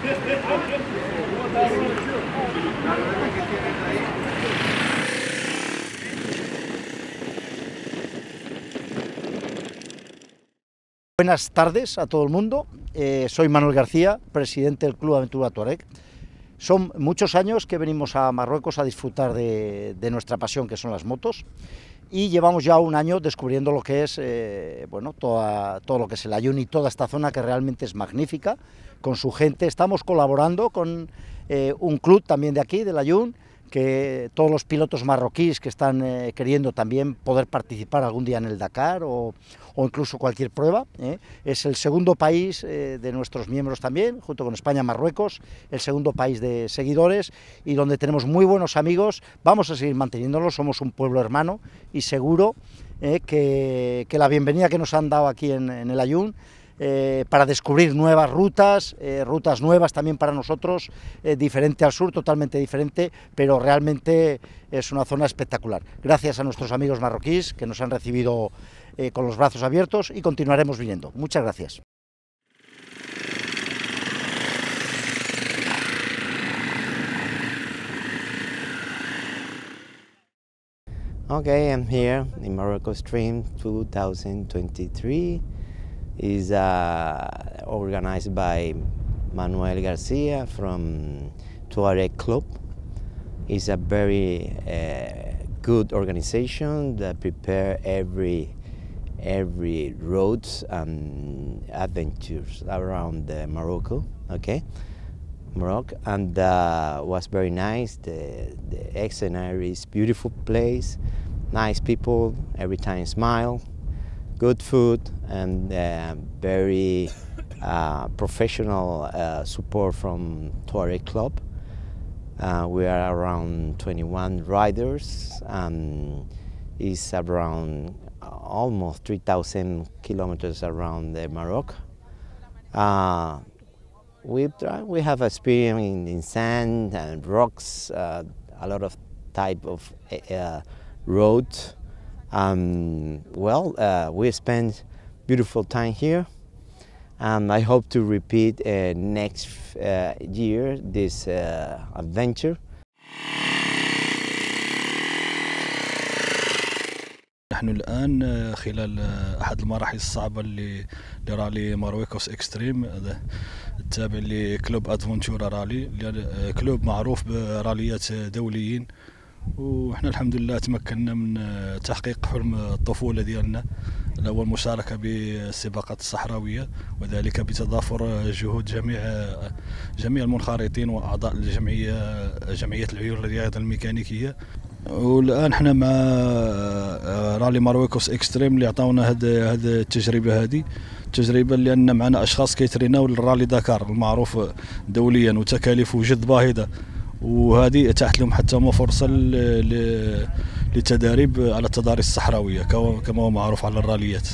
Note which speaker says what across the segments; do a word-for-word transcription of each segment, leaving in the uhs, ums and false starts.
Speaker 1: Buenas tardes a todo el mundo, eh, soy Manuel García, presidente del Club Aventura Tuareg. Son muchos años que venimos a Marruecos a disfrutar de, de nuestra pasión, que son las motos, y llevamos ya un año descubriendo lo que es eh, bueno, toda, todo lo que es el Aaiún y toda esta zona, que realmente es magnífica, con su gente. Estamos colaborando con eh, un club también de aquí, del Aaiún, que todos los pilotos marroquíes que están eh, queriendo también poder participar algún día en el Dakar o, o incluso cualquier prueba. ¿eh? Es el segundo país eh, de nuestros miembros también, junto con España, Marruecos, el segundo país de seguidores, y donde tenemos muy buenos amigos. Vamos a seguir manteniéndolos, somos un pueblo hermano, y seguro eh, que, que la bienvenida que nos han dado aquí en, en el Aaiún, Eh, para descubrir nuevas rutas, eh, rutas nuevas también para nosotros, eh, diferente al sur, totalmente diferente, pero realmente es una zona espectacular. Gracias a nuestros amigos marroquíes que nos han recibido eh, con los brazos abiertos, y continuaremos viniendo. Muchas gracias.
Speaker 2: Okay, I'm here in Morocco Stream two thousand twenty-three. Is uh, organized by Manuel Garcia from Tuareg Club. It's a very uh, good organization that prepare every every roads and adventures around uh, Morocco. Okay, Morocco, and uh, was very nice. The the scenario is beautiful place, nice people. Every time smile. Good food and uh, very uh, professional uh, support from Tuareg Club. Uh, we are around twenty-one riders, and it's around almost three thousand kilometers around uh, Morocco. Uh, we we have experience in, in sand and rocks, uh, a lot of type of uh, roads. Um, well, uh, we spent beautiful time here, and I hope to repeat uh, next uh, year this uh, adventure.
Speaker 3: نحن الآن خلال أحد المراحل الصعبة اللي لرالي مارويكوس إكستريم، التابع لكلوب أدفنتورا رالي، كلوب معروف براليات دوليين، وإحنا الحمد لله تمكنا من تحقيق حلم الطفولة ديالنا، الأول مشاركة بالسباقات الصحراوية، وذلك بتضافر جهود جميع جميع المنخرطين وأعضاء الجمعية جمعية العيون للرياضة الميكانيكية. والآن احنا مع رالي مارويكوس إكستريم اللي عطاونا هاد هاد التجربة هذه التجربة لأن معنا أشخاص كيتريناو للرالي داكار المعروف دوليا، وتكاليفه جد باهظة، وهذه اتاحت لهم حتى هما فرصة للتدريب على التضاريس الصحراوية كما هو معروف على الراليات.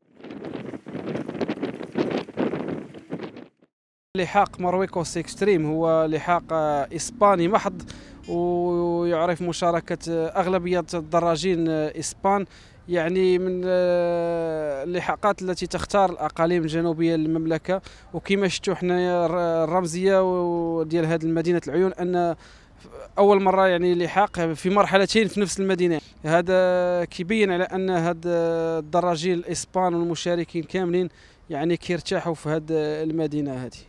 Speaker 4: لحاق مارويكوس إكستريم هو لحاق إسباني محض، ويعرف مشاركة أغلبية الدراجين إسبان، يعني من اللحاقات التي تختار الأقاليم الجنوبية للمملكة. وكما شفتوا حنا الرمزية ديال هذه المدينة العيون أن أول مرة يعني لحاق في مرحلتين في نفس المدينة. هذا كيبين على أن هاد الدراجين الإسبان والمشاركين كاملين يعني كيرتاحوا في هذه المدينة هذه.